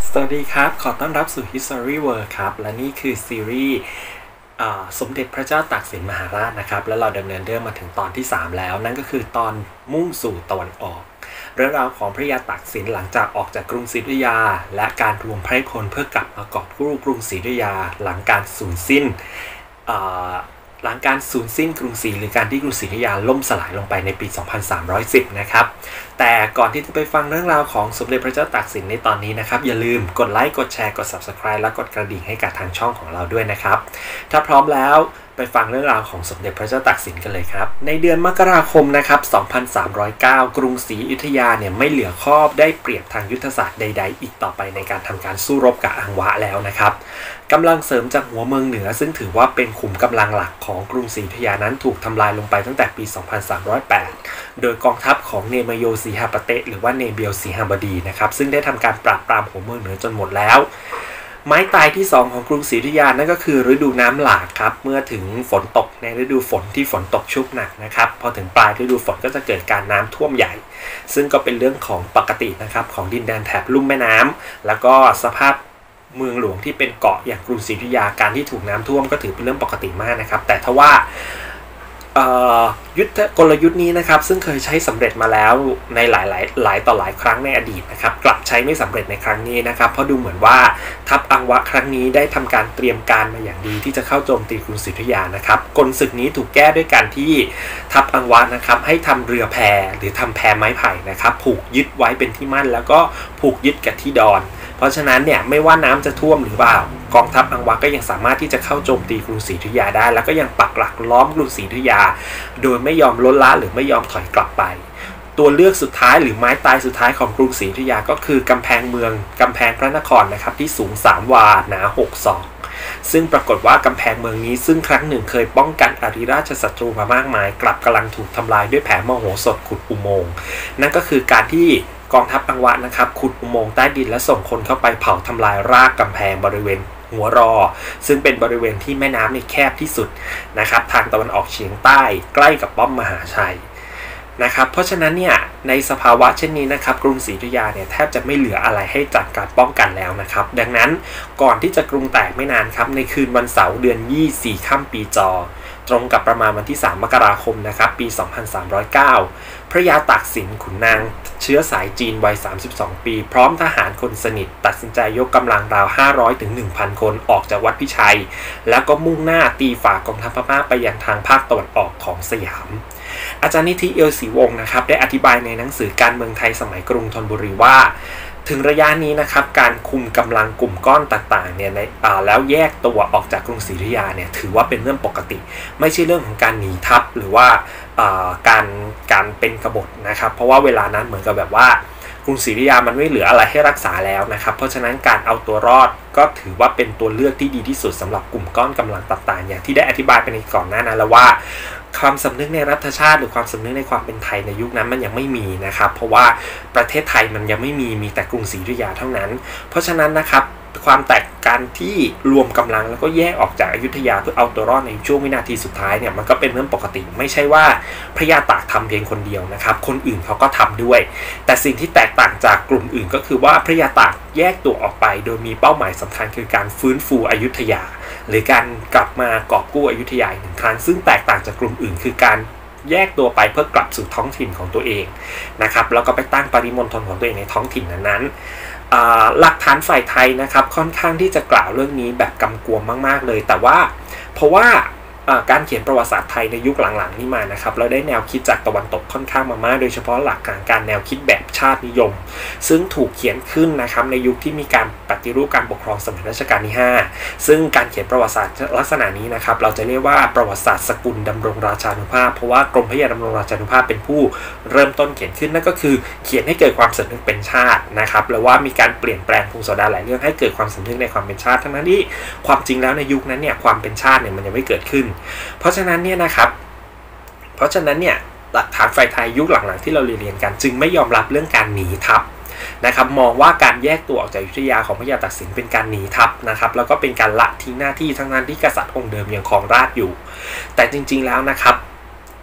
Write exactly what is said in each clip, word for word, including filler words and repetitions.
สวัสดีครับขอต้อนรับสู่ History World ครับและนี่คือซีรีส์สมเด็จพระเจ้าตากสินมหาราชนะครับและเราดำเนินเรื่องมาถึงตอนที่สามแล้วนั่นก็คือตอนมุ่งสู่ตะวันออกเรื่องราวของพระยาตากสินหลังจากออกจากกรุงศรีอยุธยาและการรวมไพร่พลเพื่อกลับมากอบกู้กรุงศรีอยุธยาหลังการสูญสิ้นหลังการสูญสิ้นกรุงศรีหรือการที่กรุงศรีอยุธยาล่มสลายลงไปในปี สองพันสามร้อยสิบ นะครับแต่ก่อนที่จะไปฟังเรื่องราวของสมเด็จพระเจ้าตากสินในตอนนี้นะครับอย่าลืมกดไลค์กดแชร์กด ซับสไครบ์ และกดกระดิ่งให้กับทางช่องของเราด้วยนะครับถ้าพร้อมแล้วไปฟังเรื่องราวของสมเด็จพระเจ้าตากสินกันเลยครับในเดือนมกราคมนะครับ สองพันสามร้อยเก้า กรุงศรีอยุธยาเนี่ยไม่เหลือข้อได้เปรียบทางยุทธศาสตร์ใดๆอีกต่อไปในการทำการสู้รบกับอังวะแล้วนะครับกำลังเสริมจากหัวเมืองเหนือซึ่งถือว่าเป็นขุมกำลังหลักของกรุงศรีอยุธยานั้นถูกทำลายลงไปตั้งแต่ปี สองพันสามร้อยแปด โดยกองทัพของเนมโยสีหปเตะหรือว่าเนเบียวสีหบดีนะครับซึ่งได้ทำการปราบปรามหัวเมืองเหนือจนหมดแล้วไม้ตายที่สองของกรุงศรีอยุธยานั่นก็คือฤดูน้ำหลากครับเมื่อถึงฝนตกในฤดูฝนที่ฝนตกชุกหนักนะครับพอถึงปลายฤดูฝนก็จะเกิดการน้ำท่วมใหญ่ซึ่งก็เป็นเรื่องของปกตินะครับของดินแดนแถบลุ่มแม่น้ำแล้วก็สภาพเมืองหลวงที่เป็นเกาะอย่างกรุงศรีอยุธยาการที่ถูกน้ำท่วมก็ถือเป็นเรื่องปกติมากนะครับแต่ทว่ายุทธกลยุทธ์นี้นะครับซึ่งเคยใช้สำเร็จมาแล้วในหลายหลายหลายต่อหลายครั้งในอดีตนะครับกลับใช้ไม่สำเร็จในครั้งนี้นะครับเพราะดูเหมือนว่าทัพอังวะครั้งนี้ได้ทำการเตรียมการมาอย่างดีที่จะเข้าโจมตีกรุงศรีอยุธยานะครับกลศึกนี้ถูกแก้ด้วยการที่ทัพอังวะนะครับให้ทำเรือแพหรือทำแพไม้ไผ่นะครับผูกยึดไว้เป็นที่มั่นแล้วก็ผูกยึดกับที่ดอนเพราะฉะนั้นเนี่ยไม่ว่าน้ำจะท่วมหรือเปล่ากองทัพอังวะก็ยังสามารถที่จะเข้าโจมตีกรุงศรีอยุธยาได้แล้วก็ยังปักหลักล้อมกรุงศรีอยุธยาโดยไม่ยอมลดละหรือไม่ยอมถอยกลับไปตัวเลือกสุดท้ายหรือไม้ตายสุดท้ายของกรุงศรีอยุธยาก็คือกำแพงเมืองกำแพงพระนครนะครับที่สูงสามวาหนาหกศอกซึ่งปรากฏว่ากำแพงเมืองนี้ซึ่งครั้งหนึ่งเคยป้องกันอริราชศัตรูมามากมายกลับกำลังถูกทำลายด้วยแผนมโหสถขุดอุโมงค์นั่นก็คือการที่กองทัพอังวะนะครับขุดอุโมงค์ใต้ดินและส่งคนเข้าไปเผาทำลายรากกำแพงบริเวณหัวรอซึ่งเป็นบริเวณที่แม่น้ำในแคบที่สุดนะครับทางตะวันออกเฉียงใต้ใกล้กับป้อมมหาชัยนะครับเพราะฉะนั้นเนี่ยในสภาวะเช่นนี้นะครับกรุงศรีอยุธยาเนี่ยแทบจะไม่เหลืออะไรให้จัดการป้องกันแล้วนะครับดังนั้นก่อนที่จะกรุงแตกไม่นานครับในคืนวันเสาร์เดือนยี่สี่ค่ำปีจอตรงกับประมาณวันที่สามมกราคมนะครับปีสองพันสามร้อยเก้าพระยาตากสินขุนนางเชื้อสายจีนวัยสามสิบสองปีพร้อมทหารคนสนิทตัดสินใจยกกำลังราวห้าร้อยถึง หนึ่งพัน คนออกจากวัดพิชัยแล้วก็มุ่งหน้าตีฝ่ากองทัพพม่าไปยังทางภาคตะวันออกของสยามอาจารย์นิธิเอียวศรีวงศ์นะครับได้อธิบายในหนังสือการเมืองไทยสมัยกรุงธนบุรีว่าถึงระยะนี้นะครับการคุมกำลังกลุ่มก้อนต่างๆเนี่ยในแล้วแยกตัวออกจากกรุงศรีอยุธยาเนี่ยถือว่าเป็นเรื่องปกติไม่ใช่เรื่องของการหนีทัพหรือว่าการการเป็นกบฏนะครับเพราะว่าเวลานั้นเหมือนกับแบบว่ากรุงศรีอยุธยามันไม่เหลืออะไรให้รักษาแล้วนะครับเพราะฉะนั้นการเอาตัวรอดก็ถือว่าเป็นตัวเลือกที่ดีที่สุดสำหรับกลุ่มก้อนกำลังต่างๆอย่างที่ได้อธิบายไปในก่อนหน้านั้นแล้วว่าความสำนึกในรัฐชาติหรือความสำนึกในความเป็นไทยในยุคนั้นมันยังไม่มีนะครับเพราะว่าประเทศไทยมันยังไม่มีมีแต่กรุงศรีอยุธยาเท่านั้นเพราะฉะนั้นนะครับความแตกการที่รวมกำลังแล้วก็แยกออกจากอยุธยาเพื่อเอาตัวรอดในช่วงวินาทีสุดท้ายเนี่ยมันก็เป็นเรื่องปกติไม่ใช่ว่าพระยาตากทำเพียงคนเดียวนะครับคนอื่นเขาก็ทำด้วยแต่สิ่งที่แตกต่างจากกลุ่มอื่นก็คือว่าพระยาตากแยกตัวออกไปโดยมีเป้าหมายสำคัญคือการฟื้นฟูอยุธยาหรือการกลับมากอบกู้อยุธยาอีกหนึ่งครั้งซึ่งแตกต่างจากกลุ่มอื่นคือการแยกตัวไปเพื่อกลับสู่ท้องถิ่นของตัวเองนะครับแล้วก็ไปตั้งปริมณฑลของตัวเองในท้องถิ่นนั้นๆหลักฐานฝ่ายไทยนะครับค่อนข้างที่จะกล่าวเรื่องนี้แบบกำกวมมากๆเลยแต่ว่าเพราะว่าการเขียนประวัติศาสตร์ไทยในยุคหลังๆนี่มานะครับเราได้แนวคิดจากตะวันตกค่อนข้างมามากโดยเฉพาะหลักการการแนวคิดแบบชาตินิยมซึ่งถูกเขียนขึ้นนะครับในยุคที่มีการปฏิรูปการปกครองสมัยรัชกาลที่ห้าซึ่งการเขียนประวัติศาสตร์ลักษณะนี้นะครับเราจะเรียกว่าประวัติศาสตร์สกุลดำรงราชานุภาพเพราะว่ากรมพระยาดำรงราชานุภาพเป็นผู้เริ่มต้นเขียนขึ้นนั่นก็คือเขียนให้เกิดความสำนึกเป็นชาตินะครับแล้วว่ามีการเปลี่ยนแปลงพงศาวดารหลายเรื่องให้เกิดความสำนึกในความเป็นชาติทั้งนั้นที่ความจริงแล้วในยุคนั้นเนี่ยความเป็นชาติเนี่ยมันยังไม่เกิดขึ้นเพราะฉะนั้นเนี่ยนะครับเพราะฉะนั้นเนี่ยหลักฐานฝ่ายไทยยุคหลังๆที่เราเรียนกันจึงไม่ยอมรับเรื่องการหนีทัพนะครับมองว่าการแยกตัวออกจากอยุธยาของพระยาตากสินเป็นการหนีทัพนะครับแล้วก็เป็นการละทิ้งหน้าที่ทั้งนั้นที่กษัตริย์องค์เดิมยังครองราชย์อยู่แต่จริงๆแล้วนะครับ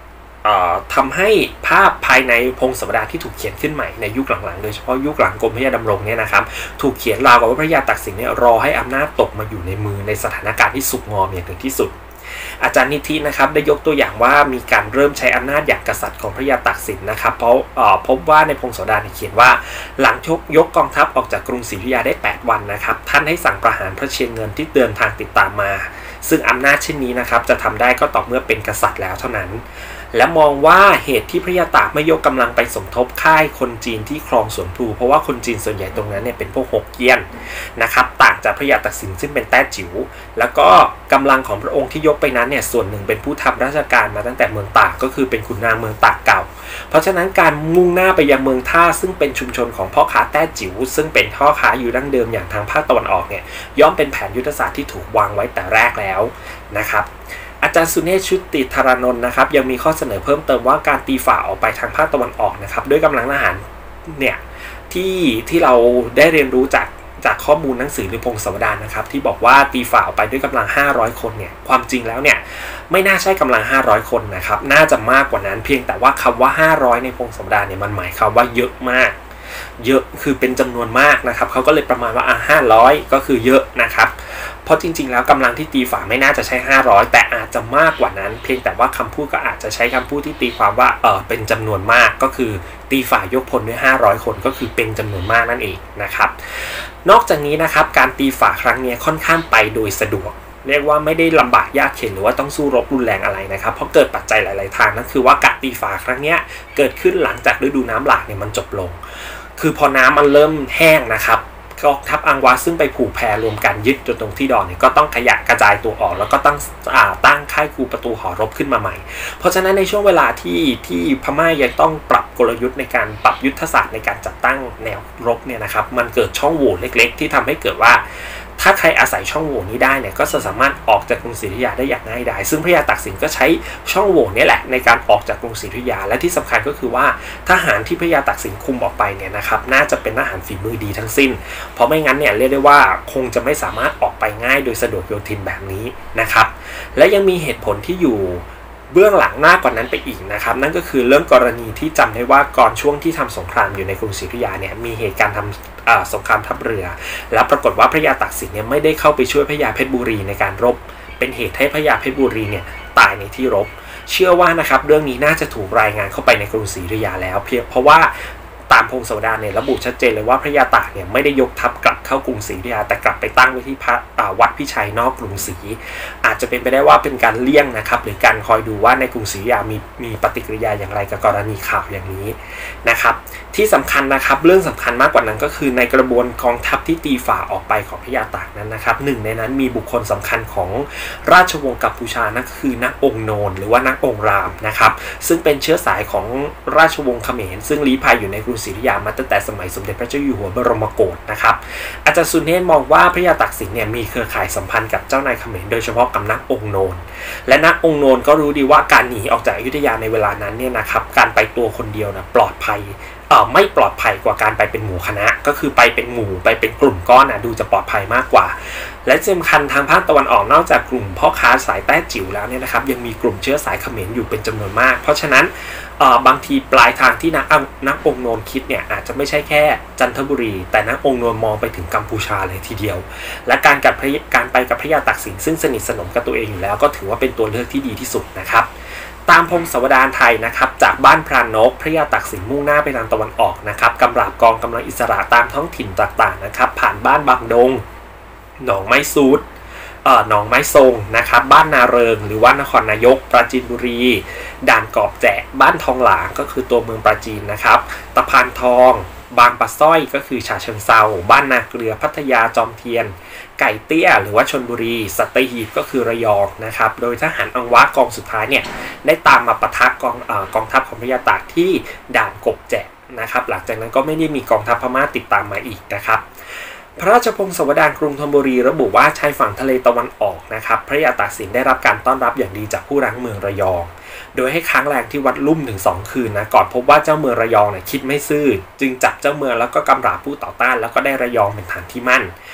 ทำให้ภาพภายในพงศาวดารที่ถูกเขียนขึ้นใหม่ในยุคหลังๆโดยเฉพาะยุคหลังกรมพระยาดำรงเนี่ยนะครับถูกเขียนราวกับว่าพระยาตากสินเนี่ยรอให้อำนาจตกมาอยู่ในมือในสถานการณ์ที่สุกงอมอย่างถึงที่สุดอาจารย์นิธินะครับได้ยกตัวอย่างว่ามีการเริ่มใช้อำนาจอย่างกษัตริย์ของพระยาตากสินนะครับเพราะพบว่าในพงศาวดารเขียนว่าหลังยกยกกองทัพออกจากกรุงศรีอยุธยาได้แปดวันนะครับท่านให้สั่งประหารพระเชียงเงินที่เดินทางติดตามมาซึ่งอำนาจเช่นนี้นะครับจะทำได้ก็ต่อเมื่อเป็นกษัตริย์แล้วเท่านั้นและมองว่าเหตุที่พระยาตากไม่ยกกำลังไปสมทบค่ายคนจีนที่ครองสวนพลูเพราะว่าคนจีนส่วนใหญ่ตรงนั้นเนี่ยเป็นพวกฮกเกี้ยนนะครับต่างจากพระยาตากสินซึ่งเป็นแต้จิ๋วแล้วก็กำลังของพระองค์ที่ยกไปนั้นเนี่ยส่วนหนึ่งเป็นผู้ทำราชการมาตั้งแต่เมืองตากก็คือเป็นขุนนางเมืองตากเก่าเพราะฉะนั้นการมุ่งหน้าไปยังเมืองท่าซึ่งเป็นชุมชนของพ่อค้าแต้จิ๋วซึ่งเป็นพ่อค้าอยู่ดั้งเดิมอย่างทางภาคตะวันออกเนี่ยย่อมเป็นแผนยุทธศาสตร์ที่ถูกวางไว้แต่แรกแล้วนะครับอาจารย์สุเนศ ชุติธารานนท์นะครับยังมีข้อเสนอเพิ่มเติมว่าการตีฝ่าออกไปทางภาคตะวันออกนะครับด้วยกำลังทหารเนี่ยที่ที่เราได้เรียนรู้จากจากข้อมูลหนังสือหรือพงศาวดารนะครับที่บอกว่าตีฝ่าออกไปด้วยกำลังห้าร้อยคนเนี่ยความจริงแล้วเนี่ยไม่น่าใช่กำลังห้าร้อยคนนะครับน่าจะมากกว่านั้นเพียงแต่ว่าคำว่าห้าร้อยในพงศาวดารเนี่ยมันหมายความว่าเยอะมากเยอะคือเป็นจำนวนมากนะครับเขาก็เลยประมาณว่าอ่ะห้าร้อยก็คือเยอะนะครับเพราะจริงๆแล้วกำลังที่ตีฝ่าไม่น่าจะใช้ห้าร้อยแต่อาจจะมากกว่านั้นเพียงแต่ว่าคำพูดก็อาจจะใช้คำพูดที่ตีความว่าเออเป็นจำนวนมากก็คือตีฝ่ายกพลด้วยห้าร้อยคนก็คือเป็นจำนวนมากนั่นเองนะครับนอกจากนี้นะครับการตีฝ่าครั้งนี้ค่อนข้างไปโดยสะดวกเรียกว่าไม่ได้ลำบากยากเข็ญหรือว่าต้องสู้รบรุนแรงอะไรนะครับเพราะเกิดปัจจัยหลายๆทางนั่นคือว่าการตีฝ่าครั้งนี้เกิดขึ้นหลังจากฤดูน้ำหลากเนี่ยมันจบลงคือพอน้ำมันเริ่มแห้งนะครับกองทัพอังวาซึ่งไปผูกแพรวมกันยึดจนตรงที่ดอนเนี่ยก็ต้องขยะกระจายตัวออกแล้วก็ต้องตั้งค่ายคูประตูหอรบขึ้นมาใหม่เพราะฉะนั้นในช่วงเวลาที่ที่พม่ายังต้องปรับกลยุทธ์ในการปรับยุทธศาสตร์ในการจัดตั้งแนวรบเนี่ยนะครับมันเกิดช่องโหว่เล็กๆที่ทำให้เกิดว่าถ้าใครอาศัยช่องโหว่นี้ได้เนี่ยก็จะสามารถออกจากกรุงศรีอยุธยาได้อย่างง่ายดายซึ่งพระยาตากสินก็ใช้ช่องโหว่นี้แหละในการออกจากกรุงศรีอยุธยาและที่สำคัญก็คือว่าทหารที่พระยาตากสินคุมออกไปเนี่ยนะครับน่าจะเป็นทหารฝีมือดีทั้งสิ้นเพราะไม่งั้นเนี่ยเรียกได้ว่าคงจะไม่สามารถออกไปง่ายโดยสะดวกโยทินแบบนี้นะครับและยังมีเหตุผลที่อยู่เบื้องหลังมากกว่านั้นไปอีกนะครับนั่นก็คือเรื่องกรณีที่จำได้ว่าก่อนช่วงที่ทำสงครามอยู่ในกรุงศรีอยุธยาเนี่ยมีเหตุการณ์ทำสงครามทัพเรือแล้วปรากฏว่าพระยาตากสินเนี่ยไม่ได้เข้าไปช่วยพระยาเพชรบุรีในการรบเป็นเหตุให้พระยาเพชรบุรีเนี่ยตายในที่รบเชื่อว่านะครับเรื่องนี้น่าจะถูกรายงานเข้าไปในกรุงศรีอยุธยาแล้วเพียงเพราะว่าตามพงศาวดารเนี่ยระบุชัดเจนเลยว่าพระยาตากเนี่ยไม่ได้ยกทัพกลับเข้ากรุงศรีอยุธยาแต่กลับไปตั้งไว้ที่วัดพิชัยนอกกรุงศรีอาจจะเป็นไปได้ว่าเป็นการเลี่ยงนะครับหรือการคอยดูว่าในกรุงศรีอยุธยามีมีปฏิกิริยาอย่างไรกับกรณีข่าวอย่างนี้นะครับที่สำคัญนะครับเรื่องสำคัญมากกว่านั้นก็คือในกระบวนกองทัพที่ตีฝ่าออกไปของพระยาตากนั้นนะครับหนึ่งในนั้นมีบุคคลสำคัญของราชวงศ์กัมพูชานั่นคือนักองค์โนนหรือว่านักองค์รามนะครับซึ่งเป็นเชื้อสายของราชวงศ์เขมรซึ่งลี้ภัยอยู่ในกรุงศรีอยุธยามาตั้งแต่สมัยสมเด็จพระเจ้าอยู่หัวบรมโกศนะครับอาจารย์สุเนศมองว่าพระยาตากสินเนี่ยมีเครือข่ายสัมพันธ์กับเจ้านายเขมรโดยเฉพาะกับนักองค์โนนและนักองค์โนนก็รู้ดีว่าการหนีออกจากอยุธยาในเวลานั้นเนี่ยนะครับการไปตัวคนเดียวนะปลอดภัยเอ่อไม่ปลอดภัยกว่าการไปเป็นหมู่คณะก็คือไปเป็นหมู่ไปเป็นกลุ่มก้อนนะดูจะปลอดภัยมากกว่าและที่สำคัญทางภาคตะวันออกนอกจากกลุ่มพ่อค้าสายแต้จิ๋วแล้วเนี่ยนะครับยังมีกลุ่มเชื้อสายเขมรอยู่เป็นจำนวนมากเพราะฉะนั้นเอ่อบางทีปลายทางที่นักนักองค์โนนคิดเนี่ยอาจจะไม่ใช่แค่จันทบุรีแต่นักองค์โนนมองไปถึงกัมพูชาเลยทีเดียวและการกับการไปกับพระยาตากสินซึ่งสนิทสนมกับตัวเองอยู่แล้วก็ถือว่าเป็นตัวเลือกที่ดีที่สุดนะครับตามพงศาวดารไทยนะครับจากบ้านพรานกพระยาตากสินมุ่งหน้าไปทางตะวันออกนะครับกำราบกองกำลังอิสระตามท้องถิ่นต่างๆนะครับผ่านบ้านบางดงหนองไม้ซูดเอ่อหนองไม้ทรงนะครับบ้านนาเริงหรือว่านครนายกปราจีนบุรีด่านกอบแจะบ้านทองหลางก็คือตัวเมืองปราจีนนะครับตะพานทองบางปะสร้อยก็คือฉะเชิงเทราบ้านนาเกลือพัทยาจอมเทียนไก่เตี้ยหรือว่าชลบุรีสัตหีบก็คือระยองนะครับโดยทหารอังวะกองสุดท้ายเนี่ยได้ตามมาปะทะกองเอ่อกองทัพของพระยาตากที่ด่านกบแจะนะครับหลังจากนั้นก็ไม่ได้มีกองทัพพม่าติดตามมาอีกนะครับพระราชพงศาวดารกรุงธนบุรีระบุว่าชายฝั่งทะเลตะวันออกนะครับพระยาตากสินได้รับการต้อนรับอย่างดีจากผู้รั้งเมืองระยองโดยให้ค้างแรมที่วัดลุ่มถึงสองคืนนะก่อนพบว่าเจ้าเมืองระยองเนี่ยคิดไม่ซื่อจึงจับเจ้าเมืองแล้วก็กำราบผู้ต่อต้านแล้วก็ได้ระยองเป็นฐานที่มั่นพ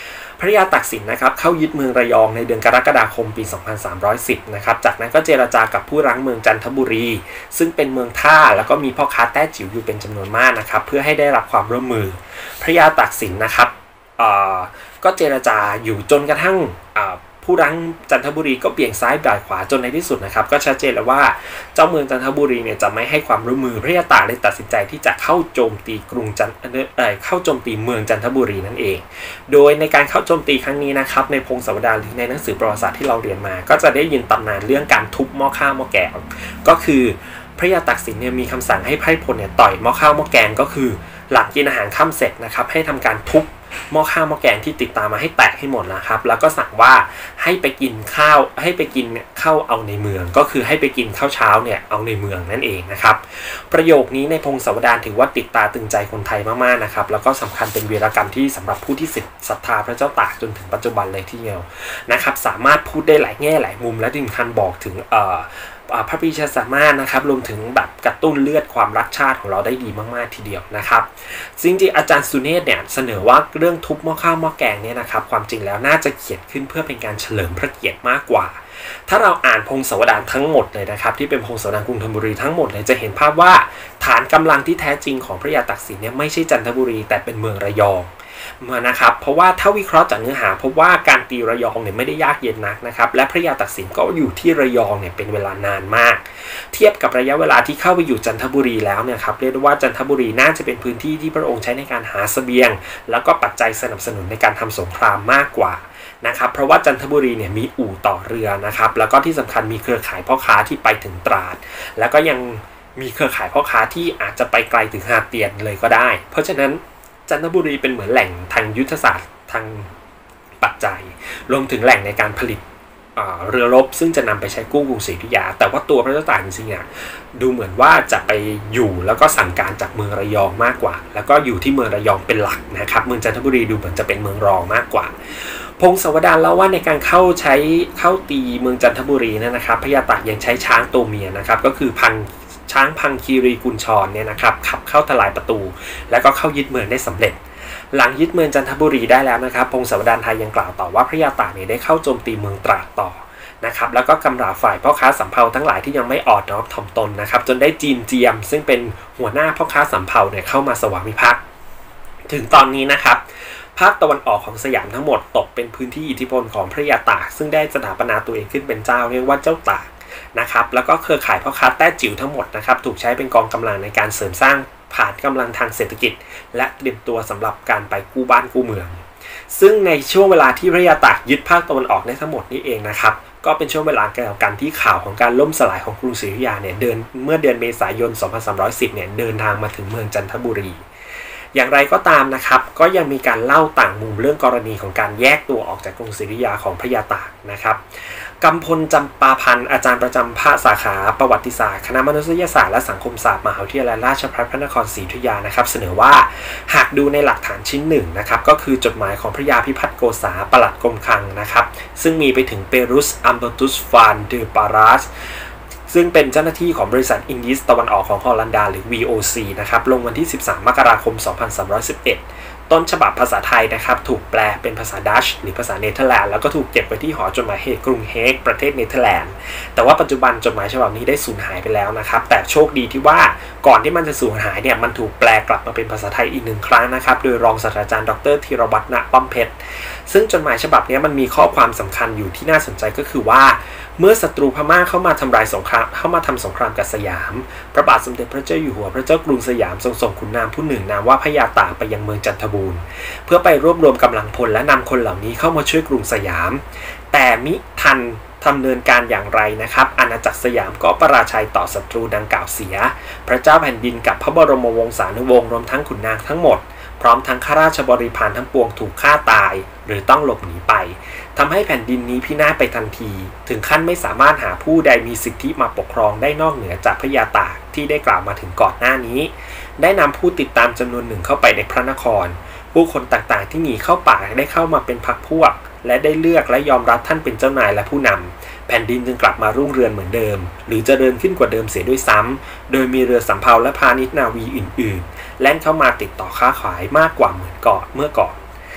พระยาตากสินนะครับเข้ายึดเมืองระยองในเดือนกรกฎาคมปีสองพันสามร้อยสิบนะครับจากนั้นก็เจรจากับผู้รั้งเมืองจันทบุรีซึ่งเป็นเมืองท่าแล้วก็มีพ่อค้าแต้จิ๋วอยู่เป็นจำนวนมากนะครับเพื่อให้ได้รับความร่วมมือพระยาตากสินนะครับก็เจรจาอยู่จนกระทั่งผู้รั้งจันทบุรีก็เบี่ยงซ้ายบ่ายขวาจนในที่สุดนะครับก็ชัดเจนแล้วว่าเจ้าเมืองจันทบุรีเนี่ยจะไม่ให้ความร่วมมือพระยาตากเลยตัดสินใจที่จะเข้าโจมตีกรุงจันเอ่อเข้าโจมตีเมืองจันทบุรีนั่นเองโดยในการเข้าโจมตีครั้งนี้นะครับในพงศาวดารหรือในหนังสือประวัติศาสตร์ที่เราเรียนมาก็จะได้ยินตำนานเรื่องการทุบหม้อข้าวหม้อแกงก็คือพระยาตากสินเนี่ยมีคำสั่งให้ไพร่พลเนี่ยต่อยหม้อข้าวหม้อแกงก็คือหลังกินอาหารค่ำเสร็จนะครับให้ทำการทุบหม้อข้าวหม้อแกงที่ติดตามมาให้แตกให้หมดนะครับแล้วก็สั่งว่าให้ไปกินข้าวให้ไปกินข้าวเอาในเมืองก็คือให้ไปกินข้าวเช้าเนี่ยเอาในเมืองนั่นเองนะครับประโยคนี้ในพงศาวดารถือว่าติดตาตึงใจคนไทยมากๆนะครับแล้วก็สำคัญเป็นวีรกรรมที่สำหรับผู้ที่ศรัทธาพระเจ้าตากจนถึงปัจจุบันเลยทีเดียวนะครับสามารถพูดได้หลายแง่หลายมุมและถึงขั้นบอกถึงเอ่อพระปรีชาสามารถนะครับรวมถึงแบบกระตุ้นเลือดความรักชาติของเราได้ดีมากๆทีเดียวนะครับจริงๆอาจารย์สุเนศเนี่ยเสนอว่าเรื่องทุบหม้อข้าวหม้อแกงเนี่ยนะครับความจริงแล้วน่าจะเขียนขึ้นเพื่อเป็นการเฉลิมพระเกียรติมากกว่าถ้าเราอ่านพงศาวดารทั้งหมดเลยนะครับที่เป็นพงศาวดารกรุงธนบุรีทั้งหมดเลยจะเห็นภาพว่าฐานกำลังที่แท้จริงของพระยาตากสินเนี่ยไม่ใช่จันทบุรีแต่เป็นเมืองระยองมานะครับเพราะว่าถ้าวิเคราะห์จากเนื้อหาพบว่าการตีระยองเนี่ยไม่ได้ยากเย็นนักนะครับและพระยาตากสินก็อยู่ที่ระยองเนี่ยเป็นเวลานานมากเทียบกับระยะเวลาที่เข้าไปอยู่จันทบุรีแล้วเนี่ยครับเรียกได้ว่าจันทบุรีน่าจะเป็นพื้นที่ที่พระองค์ใช้ในการหาเสบียงแล้วก็ปัจจัยสนับสนุนในการทำสงครามมากกว่านะครับเพราะว่าจันทบุรีเนี่ยมีอู่ต่อเรือนะครับแล้วก็ที่สำคัญมีเครือข่ายพ่อค้าที่ไปถึงตราดแล้วก็ยังมีเครือข่ายพ่อค้าที่อาจจะไปไกลถึงหาดเตียนเลยก็ได้เพราะฉะนั้นจันทบุรีเป็นเหมือนแหล่งทางยุทธศาสตร์ทางปัจจัยรวมถึงแหล่งในการผลิตเรือรบซึ่งจะนำไปใช้กู้กรุงศรีอยุธยาแต่ว่าตัวพระเจ้าตากจริงๆอ่ะดูเหมือนว่าจะไปอยู่แล้วก็สั่งการจากเมืองระยองมากกว่าแล้วก็อยู่ที่เมืองระยองเป็นหลักนะครับเมืองจันทบุรีดูเหมือนจะเป็นเมืองรองมากกว่าพงศาวดารเล่าว่าในการเข้าใช้เข้าตีเมืองจันทบุรีนะครับพระยาตากยังใช้ช้างตัวเมียนะครับก็คือพันช้างพังคีรีกุญชรเนี่ยนะครับขับเข้าทลายประตูแล้วก็เข้ายึดเมืองได้สำเร็จหลังยึดเมืองจันทบุรีได้แล้วนะครับพงศาวดารไทยยังกล่าวต่อว่าพระยาตากเนี่ยได้เข้าโจมตีเมืองตราดต่อนะครับแล้วก็กำราบฝ่ายพ่อค้าสำเภาทั้งหลายที่ยังไม่อ่อนน้อมถ่อมตนนะครับจนได้จีนเจียมซึ่งเป็นหัวหน้าพ่อค้าสำเภาเนี่ยเข้ามาสวามิภักดิ์ถึงตอนนี้นะครับภาคตะวันออกของสยามทั้งหมดตกเป็นพื้นที่อิทธิพลของพระยาตากซึ่งได้สถาปนาตัวเองขึ้นเป็นเจ้าเรียกว่าเจ้าตากนะครับแล้วก็เครือข่ายพ่อค้าแต้จิ๋วทั้งหมดนะครับถูกใช้เป็นกองกำลังในการเสริมสร้างผ่านกำลังทางเศรษฐกิจและเตรียมตัวสำหรับการไปกู้บ้านกู้เมืองซึ่งในช่วงเวลาที่พระยาตากยึดภาคตะวันออกได้ทั้งหมดนี้เองนะครับก็เป็นช่วงเวลาเกี่ยวกับการที่ข่าวของการล่มสลายของกรุงศรีอยุธยาเนี่ยเดินเมื่อเดือนเมษายนสองพันสามร้อยสิบเนี่ยเดินทางมาถึงเมืองจันทบุรีอย่างไรก็ตามนะครับก็ยังมีการเล่าต่างมุมเรื่องกรณีของการแยกตัวออกจากกรุงศรีอยุธยาของพระยาตากนะครับกำพลจำปาพันธ์อาจารย์ประจำภาคสาขาประวัติศาสตร์คณะมนุษยศาสตร์และสังคมศาสตร์มหาวิทยาลัยราชภัฏพระนครศรีอยุธยานะครับเสนอว่าหากดูในหลักฐานชิ้นหนึ่งนะครับก็คือจดหมายของพระยาพิพัฒน์โกษาปลัดกรมคลังนะครับซึ่งมีไปถึงเปรุสอัมเบอร์ตุสฟานเดอปารัสซึ่งเป็นเจ้าหน้าที่ของบริษัทอินดิสตะวันออกของฮอลันดาหรือ วี โอ ซี นะครับลงวันที่สิบสามมกราคมสองพันสามร้อยสิบเอ็ดต้นฉบับภาษาไทยนะครับถูกแปลเป็นภาษาดัชหรือภาษาเนเธอร์แลนด์แล้วก็ถูกเก็บไว้ที่หอจดหมายเหตุกรุงเฮกประเทศเนเธอร์แลนด์แต่ว่าปัจจุบันจดหมายฉบับนี้ได้สูญหายไปแล้วนะครับแต่โชคดีที่ว่าก่อนที่มันจะสูญหายเนี่ยมันถูกแปลกลับมาเป็นภาษาไทยอีกหนึ่งครั้งนะครับโดยรองศาสตราจารย์ดรธีรวัฒน์ ณ ป้อมเพชรซึ่งจดหมายฉบับนี้มันมีข้อความสำคัญอยู่ที่น่าสนใจก็คือว่าเมื่อศัตรูพม่าเข้ามาทำลายสงครามเข้ามาทำสงครามกับสยามพระบาทสมเด็จพระเจ้าอยู่หัวพระเจ้ากรุงสยามทรงส่งขุนนางผู้หนึ่งนามว่าพระยาตากไปยังเมืองจันทบูรณ์เพื่อไปรวบรวมกำลังพลและนำคนเหล่านี้เข้ามาช่วยกรุงสยามแต่มิทันดำเนินการอย่างไรนะครับอาณาจักรสยามก็ประราชัยต่อศัตรูดังกล่าวเสียพระเจ้าแผ่นดินกับพระบรมวงศานุวงศ์รวมทั้งขุนนางทั้งหมดพร้อมทั้งข้าราชบริพารทั้งปวงถูกฆ่าตายหรือต้องหลบหนีไปทำให้แผ่นดินนี้พินาศไปทันทีถึงขั้นไม่สามารถหาผู้ใดมีสิทธิมาปกครองได้นอกเหนือจากพระยาตากที่ได้กล่าวมาถึงก่อนหน้านี้ได้นำผู้ติดตามจำนวนหนึ่งเข้าไปในพระนครผู้คนต่างๆที่หนีเข้าป่าได้เข้ามาเป็นพรรคพวกและได้เลือกและยอมรับท่านเป็นเจ้านายและผู้นำแผ่นดินจึงกลับมารุ่งเรืองเหมือนเดิมหรือเจริญขึ้นกว่าเดิมเสียด้วยซ้ำโดยมีเรือสำเภาและพาณิชย์นาวีอื่นๆแล่นเข้ามาติดต่อค้าขายมากกว่าเหมือนก่อนเมื่อก่อน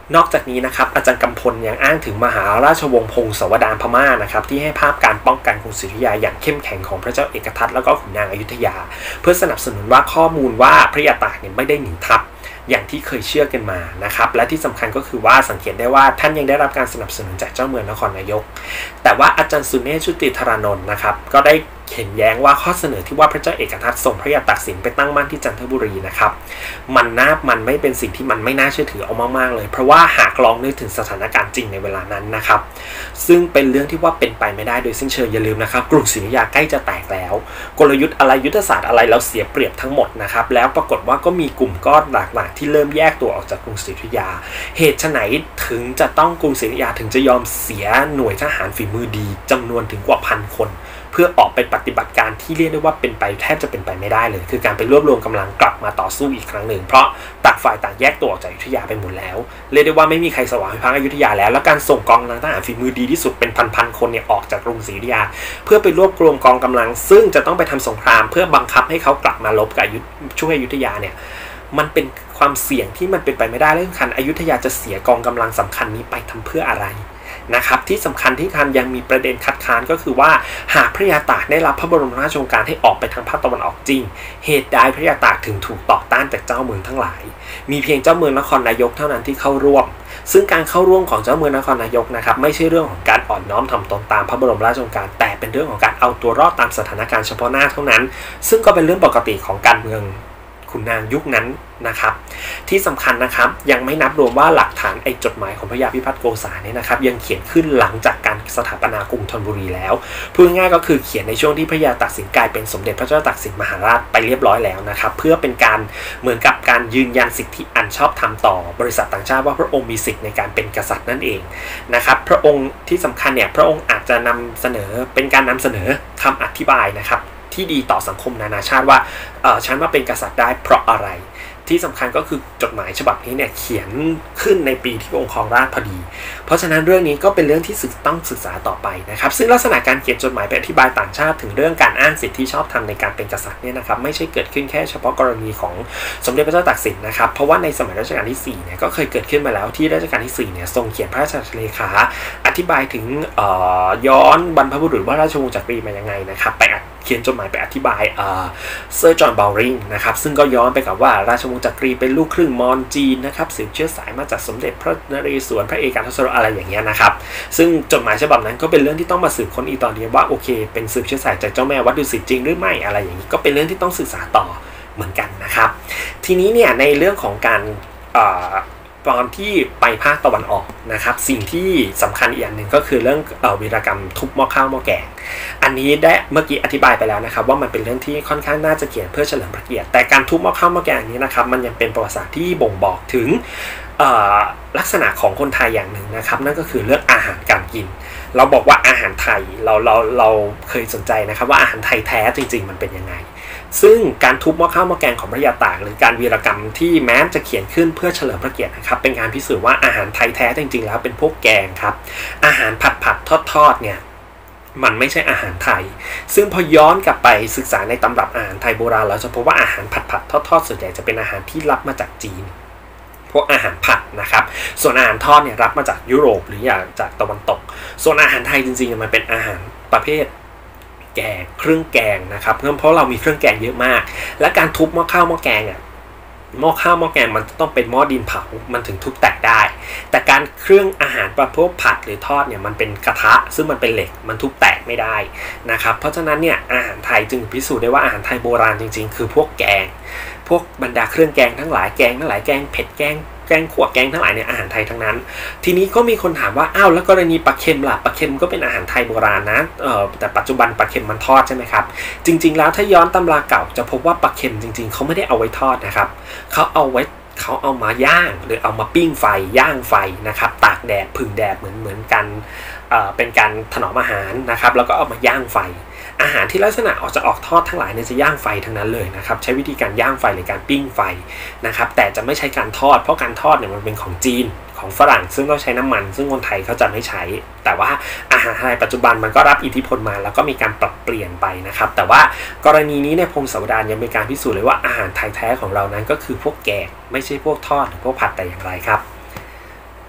นอกจากนี้นะครับอาจารย์กำพลยังอ้างถึงมหาราชวงศ์พงศาวดารพม่านะครับที่ให้ภาพการป้องกันกรุงศรีอยุธยาอย่างเข้มแข็งของพระเจ้าเอกทัตแล้วก็ขุนนางอยุธยาเพื่อสนับสนุนว่าข้อมูลว่าพระยาตากเนี่ยไม่ได้หนีทัพอย่างที่เคยเชื่อกันมานะครับและที่สำคัญก็คือว่าสังเกตได้ว่าท่านยังได้รับการสนับสนุนจากเจ้าเมืองนครนายกแต่ว่าอาจารย์สุเนศ ชุติธารานนท์นะครับก็ได้เห็นแย้งว่าข้อเสนอที่ว่าพระเจ้าเอกทัตส่งพระยาตากสินไปตั้งมั่นที่จันทบุรีนะครับมันน่ามันไม่เป็นสิ่งที่มันไม่น่าเชื่อถือเอามากๆเลยเพราะว่าหากลองนึกถึงสถานการณ์จริงในเวลานั้นนะครับซึ่งเป็นเรื่องที่ว่าเป็นไปไม่ได้โดยสิ้นเชิงอย่าลืมนะครับกรุงศรีอยุธยาใกล้จะแตกแล้วกลยุทธ์อะไรยุทธศาสตร์อะไรเราเสียเปรียบทั้งหมดนะครับแล้วปรากฏว่าก็มีกลุ่มก้อนหลากๆที่เริ่มแยกตัวออกจากกรุงศรีอยุธยาเหตุไฉนถึงจะต้องกรุงศรีอยุธยาถึงจะยอมเสียหน่วยทหารฝีมือดีจำนวนถึงกว่าพันคนเพื่อออกไปปฏิบัติการที่เรียกได้ว่าเป็นไปแทบจะเป็นไปไม่ได้เลยคือการไปรวบรวมกำลังกลับมาต่อสู้อีกครั้งหนึ่งเพราะต่างฝ่ายต่างแยกตัวออกจากอยุธยาไปหมดแล้วเรียกได้ว่าไม่มีใครสวามิภักดิ์อยุธยาแล้วและการส่งกองกำลังทหารฝีมือดีที่สุดเป็นพันๆคนเนี่ยออกจากกรุงศรีอยุธยาเพื่อไปรวบรวมกองกำลังซึ่งจะต้องไปทำสงครามเพื่อบังคับให้เขากลับมาลบกับช่วยอยุธยาเนี่ยมันเป็นความเสี่ยงที่มันเป็นไปไม่ได้และสำคัญอยุธยาจะเสียกองกำลังสำคัญนี้ไปทำเพื่ออะไรนะครับที่สำคัญที่คันยังมีประเด็นคัดค้านก็คือว่าหากพระยาตากได้รับพระบรมราชโองการให้ออกไปทางภาคตะวันออกจริงเหตุใดพระยาตากถึงถูกต่อต้านจากเจ้าเมืองทั้งหลายมีเพียงเจ้าเมืองนครนายกเท่านั้นที่เข้าร่วมซึ่งการเข้าร่วมของเจ้าเมืองนครนายกนะครับไม่ใช่เรื่องของการอ่อนน้อมถ่อมตนตามพระบรมราชโองการแต่เป็นเรื่องของการเอาตัวรอดตามสถานการณ์เฉพาะหน้าเท่านั้นซึ่งก็เป็นเรื่องปกติของการเมืองขุนนางยุคนั้นนะครับที่สำคัญนะครับยังไม่นับรวมว่าหลักฐานไอ้จดหมายของพระยาพิพัฒน์โกษาเนี่ยนะครับยังเขียนขึ้นหลังจากการสถาปนากรุงธนบุรีแล้วพูดง่ายๆก็คือเขียนในช่วงที่พระยาตากสินกลายเป็นสมเด็จพระเจ้าตากสินมหาราชไปเรียบร้อยแล้วนะครับเพื่อเป็นการเหมือนกับการยืนยันสิทธิอันชอบธรรมต่อบริษัทต่างชาติว่าพระองค์มีสิทธิในการเป็นกษัตริย์นั่นเองนะครับพระองค์ที่สำคัญเนี่ยพระองค์อาจจะนำเสนอเป็นการนำเสนอคำอธิบายนะครับที่ดีต่อสังคมนานาชาติว่าเออฉันว่าเป็นกษัตริย์ได้เพราะอะไรที่สำคัญก็คือจดหมายฉบับนี้เนี่ยเขียนขึ้นในปีที่องค์ครองราชย์พอดีเพราะฉะนั้นเรื่องนี้ก็เป็นเรื่องที่ต้องศึกษาต่อไปนะครับซึ่งลักษณะการเขียนจดหมายไปอธิบายต่างชาติถึงเรื่องการอ้างสิทธิชอบธรรมในการเป็นกษัตริย์เนี่ยนะครับไม่ใช่เกิดขึ้นแค่เฉพาะกรณีของสมเด็จพระเจ้าตากสินนะครับเพราะว่าในสมัยรัชกาลที่สี่เนี่ยก็เคยเกิดขึ้นมาแล้วที่รัชกาลที่สี่เนี่ยทรงเขียนพระราชเลขาอธิบายถึงย้อนบรรพบุรุษว่าราชวงศ์จักรีมายังไงนะครับไปเขียนจดหมายไปอธิบายเซอร์จอห์น เบลริงนะครับซึ่งก็ย้อนไปกับว่าราชวงศ์จักรีเป็นลูกครึ่งมอญจีนนะครับสืบเชื้อสายมาจากสมเด็จพระนเรศวรพระเอกาทศรสอะไรอย่างเงี้ยนะครับซึ่งจดหมายฉบับนั้นก็เป็นเรื่องที่ต้องมาสืบค้นอีกตอนนี้ว่าโอเคเป็นสืบเชื้อสายจากเจ้าแม่วัดดุสิตจริงหรือไม่อะไรอย่างนี้ก็เป็นเรื่องที่ต้องศึกษาต่อเหมือนกันนะครับทีนี้เนี่ยในเรื่องของการตอนที่ไปภาคตะวันออกนะครับสิ่งที่สำคัญอีกอย่างหนึ่งก็คือเรื่องเอ่อวีรกรรมทุบหม้อข้าวหม้อแกงอันนี้ได้เมื่อกี้อธิบายไปแล้วนะครับว่ามันเป็นเรื่องที่ค่อนข้างน่าจะเขียนเพื่อเฉลิมพระเกียรติแต่การทุบหม้อข้าวหม้อแกงนี้นะครับมันยังเป็นประวัติศาสตร์ที่บ่งบอกถึงลักษณะของคนไทยอย่างหนึ่งนะครับนั่นก็คือเรื่องอาหารการกินเราบอกว่าอาหารไทยเราเราเราเคยสนใจนะครับว่าอาหารไทยแท้จริงๆมันเป็นยังไงซึ่งการทุบหม้อข้าวหม้อแกงของพระยาตากหรือการวีรกรรมที่แม้จะเขียนขึ้นเพื่อเฉลิมพระเกียรตินะครับเป็นการพิสูจน์ว่าอาหารไทยแท้จริงๆแล้วเป็นพวกแกงครับอาหารผัดผัดทอดทอดเนี่ยมันไม่ใช่อาหารไทยซึ่งพอย้อนกลับไปศึกษาในตำรับอาหารไทยโบราณเราจะพบว่าอาหารผัดผัดทอดทอดส่วนใหญ่จะเป็นอาหารที่รับมาจากจีนพวกอาหารผัดนะครับส่วนอาหารทอดเนี่ยรับมาจากยุโรปหรือจากตะวันตกส่วนอาหารไทยจริงๆมันเป็นอาหารประเภทแกงเครื่องแกงนะครับเพราะเรามีเครื่องแกงเยอะมากและการทุบหม้อข้าวหม้อแกงอ่ะหม้อข้าวหม้อแกงมันต้องเป็นหม้อดินเผามันถึงทุบแตกได้แต่การเครื่องอาหารประเภทผัดหรือทอดเนี่ยมันเป็นกระทะซึ่งมันเป็นเหล็กมันทุบแตกไม่ได้นะครับเพราะฉะนั้นเนี่ยอาหารไทยจึงพิสูจน์ได้ว่าอาหารไทยโบราณจริงๆคือพวกแกงพวกบรรดาเครื่องแกงทั้งหลายแกงทั้งหลายแกงเผ็ดแกงแกงขั่วแกงทั้งหลายเนี่ยอาหารไทยทั้งนั้นทีนี้ก็มีคนถามว่าอ้าวแล้วกรณีปลาเค็มล่ะปลาเค็มก็เป็นอาหารไทยโบราณนะเออแต่ปัจจุบันปลาเค็มมันทอดใช่ไหมครับจริงๆแล้วถ้าย้อนตำราเก่าจะพบว่าปลาเค็มจริงๆเขาไม่ได้เอาไว้ทอดนะครับเขาเอาไว้เขาเอามาย่างหรือเอามาปิ้งไฟย่างไฟนะครับตากแดดผึ่งแดดเหมือนเหมือนกันเอ่อเป็นการถนอมอาหารนะครับแล้วก็เอามาย่างไฟอาหารที่ลักษณะออกจะออกทอดทั้งหลายเนี่ยจะย่างไฟทั้งนั้นเลยนะครับใช้วิธีการย่างไฟหรือการปิ้งไฟนะครับแต่จะไม่ใช้การทอดเพราะการทอดเนี่ยมันเป็นของจีนของฝรั่งซึ่งต้องใช้น้ำมันซึ่งคนไทยเขาจะไม่ใช้แต่ว่าอาหารไทยปัจจุบันมันก็รับอิทธิพลมาแล้วก็มีการปรับเปลี่ยนไปนะครับแต่ว่ากรณีนี้ในพงศาวดารยังมีการพิสูจน์เลยว่าอาหารไทยแท้ของเรานั้นก็คือพวกแกงไม่ใช่พวกทอดหรือพวกผัดแต่อย่างไรครับ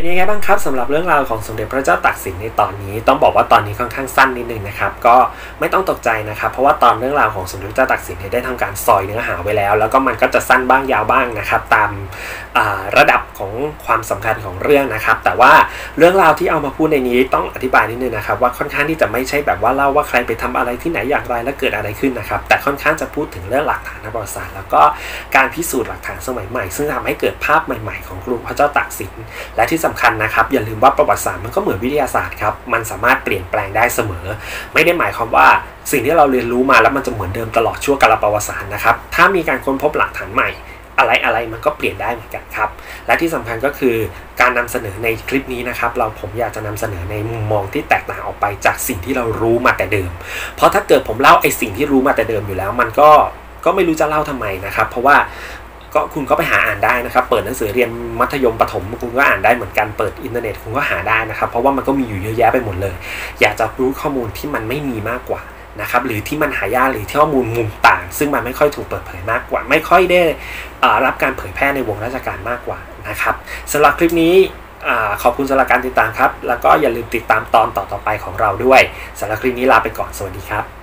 เป็นยังไงบ้างครับสำหรับเรื่องราวของสมเด็จพระเจ้าตากสินในตอนนี้ต้องบอกว่าตอนนี้ค่อนข้างสั้นนิดนึงนะครับก็ไม่ต้องตกใจนะครับเพราะว่าตอนเรื่องราวของสมเด็จพระเจ้าตากสินได้ทำการซอยเนื้อหาไว้แล้วแล้วก็มันก็จะสั้นบ้างยาวบ้างนะครับตามระดับของความสำคัญของเรื่องนะครับแต่ว่าเรื่องราวที่เอามาพูดในนี้ต้องอธิบายนิดนึงนะครับว่าค่อนข้างที่จะไม่ใช่แบบว่าเล่าว่าใครไปทำอะไรที่ไหนอย่างไรและเกิดอะไรขึ้นนะครับแต่ค่อนข้างจะพูดถึงเรื่องหลักฐานประวัติศาสตร์แล้วก็การพิสูจน์หลักฐานสมัยใหม่ซึ่งทำให้เกิดภาพใหม่ๆของกรุงพระเจ้าตากสินและที่สำคัญนะครับอย่าลืมว่าประวัติศาสตร์มันก็เหมือนวิทยาศาสตร์ครับมันสามารถเปลี่ยนแปลงได้เสมอไม่ได้หมายความว่าสิ่งที่เราเรียนรู้มาแล้วมันจะเหมือนเดิมตลอดชั่วกาลประวัติศาสตร์นะครับถ้ามีการค้นพบหลักฐานใหม่อะไรอะไรมันก็เปลี่ยนได้เหมือนกันครับและที่สำคัญก็คือการนำเสนอในคลิปนี้นะครับเราผมอยากจะนำเสนอในมุมมองที่แตกต่างออกไปจากสิ่งที่เรารู้มาแต่เดิมเพราะถ้าเกิดผมเล่าไอ้สิ่งที่รู้มาแต่เดิมอยู่แล้วมันก็ก็ไม่รู้จะเล่าทำไมนะครับเพราะว่าก็คุณก็ไปหาอ่านได้นะครับเปิดหนังสือเรียนมัธยมประถมคุณก็อ่านได้เหมือนกันเปิดอินเทอร์เน็ตคุณก็หาได้นะครับเพราะว่ามันก็มีอยู่เยอะแยะไปหมดเลยอยากจะรู้ข้อมูลที่มันไม่มีมากกว่านะครับหรือที่มันหายากหรือที่ข้อมูลมุมต่างซึ่งมันไม่ค่อยถูกเปิดเผยมากกว่าไม่ค่อยได้รับการเผยแพร่ในวงราชการมากกว่านะครับสำหรับคลิปนี้ขอบคุณสำหรับการติดตามครับแล้วก็อย่าลืมติดตามตอนต่อๆไปของเราด้วยสำหรับคลิปนี้ลาไปก่อนสวัสดีครับ